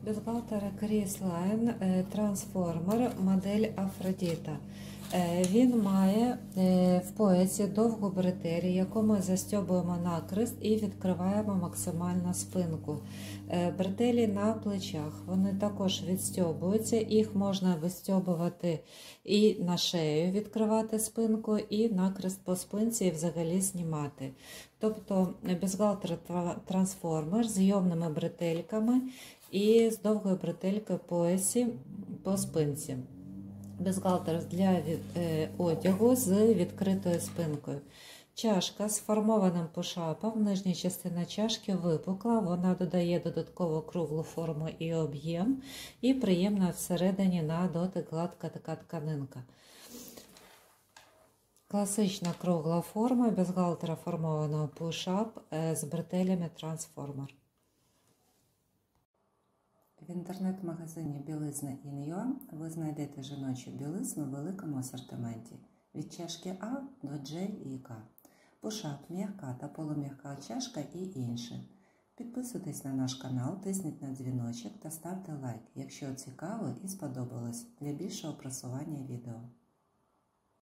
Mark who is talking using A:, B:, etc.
A: Бюстгальтер Chris Line трансформер модель Афродіта. Він має в поясі довгу бретель, яку ми застьобуємо накрест і відкриваємо максимально спинку. Бретелі на плечах, вони також відстьобуються, їх можна вистьобувати і на шею, відкривати спинку, і накрест по спинці і взагалі знімати. Тобто бюстгальтер трансформер з зйомними бретельками і з довгою бретелькою поясі по спинці. Бюстгальтер для одягу з відкритою спинкою. Чашка з формованим пушапом, нижня частина чашки випукла, вона додає додатково круглу форму і об'єм, і приємна всередині на дотик гладка така тканинка. Класична кругла форма бюстгальтера формованого пушап з бретелями трансформер.
B: В інтернет-магазині білизна In.ua ви знайдете жіночу білизну в великому асортименті від чашки А до J і К. Пушап, м'яка та полум'яка чашка і інше. Підписуйтесь на наш канал, тисніть на дзвіночок та ставте лайк, якщо цікаво і сподобалось, для більшого просування відео.